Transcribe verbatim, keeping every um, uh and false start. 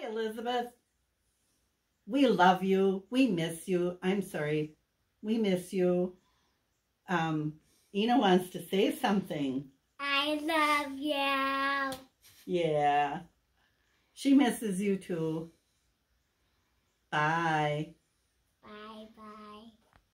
Hi, Elizabeth. We love you. We miss you. I'm sorry. We miss you. Um, Ina wants to say something. I love you. Yeah. She misses you too. Bye.